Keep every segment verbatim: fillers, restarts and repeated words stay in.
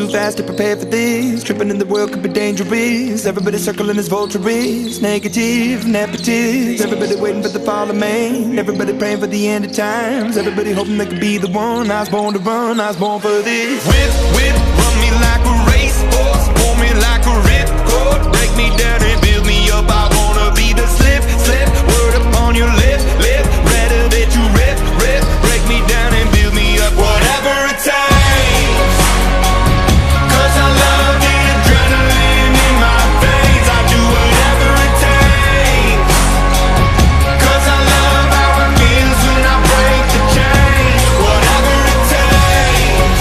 too fast to prepare for this. Tripping in the world could be dangerous. Everybody circling as vultures, negative, nepotist. Everybody waiting for the fall of man. Everybody praying for the end of times. Everybody hoping they could be the one. I was born to run, I was born for this. Whip, whip, run me like a racehorse, pull me like a ripcord, break me down and build me up. I wanna be the slip, slip, word upon your lip, lip, rather that you rip, rip, break me down and build me up. Whatever it takes, 'cause I love the adrenaline in my veins. I do whatever it takes, 'cause I love how it feels when I break the chains. Whatever it takes,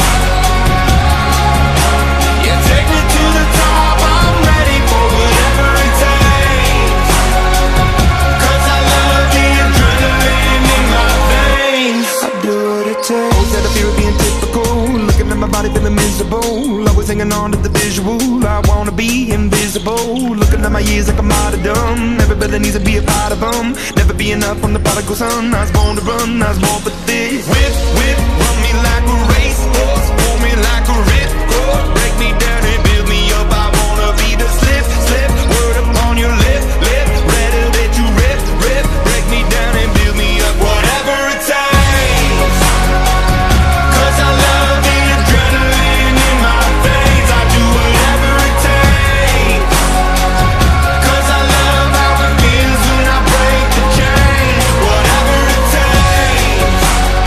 yeah, take me to the top. I'm ready for whatever it takes, 'cause I love the adrenaline in my veins. I do what it takes. Instead of fear of being typical, looking at my body feeling miserable, always hanging on to the visual. I wanna be invisible, looking at my years like a martyrdom. Everybody needs to be a part of them. Never be enough on the prodigal son. I was born to run, I was born for this. Whip, whip, run me like a racehorse, pull me like a ripcord, break me down and build me up. I wanna be the slip, slip, word upon your lip, lip, rather that you rip, rip, break me down and build me up. Whatever it takes, 'cause I love the adrenaline in my veins. I do whatever it takes, 'cause I love how it feels when I break the chains. Whatever it takes,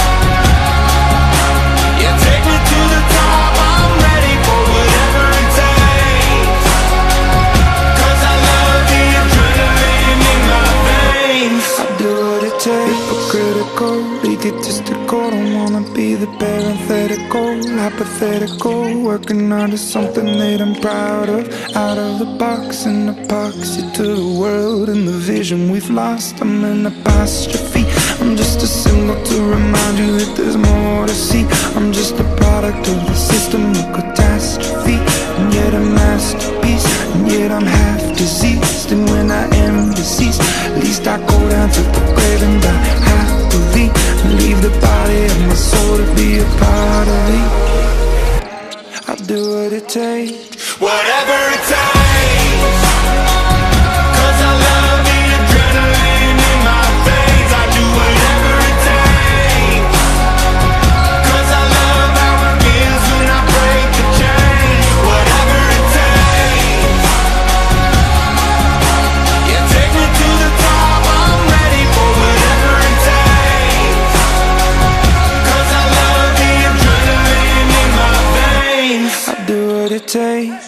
yeah, take me to the top. I'm ready for whatever it takes, 'cause I love the adrenaline in my veins. I do what it takes. Hypocritical, egotistical. Don't wanna be the parenthetical, hypothetical. Working out of something that I'm proud of. Out of the box, an epoxy to the world and the vision we've lost. I'm an apostrophe. I'm just a symbol to remind you that there's more to see. I'm just a product of the system of catastrophe, and yet a masterpiece. And yet I'm half diseased, and when I am deceased, at least I go down to the grave and die happily, and leave the body of my soul to be a part of me. I'll do what it takes. Whatever it takes, 'cause I love the adrenaline in my veins. I do whatever it takes, 'cause I love how it feels when I break the chains. Whatever it takes, yeah, take me to the top. I'm ready for whatever it takes, 'cause I love the adrenaline in my veins. I'll do what it takes.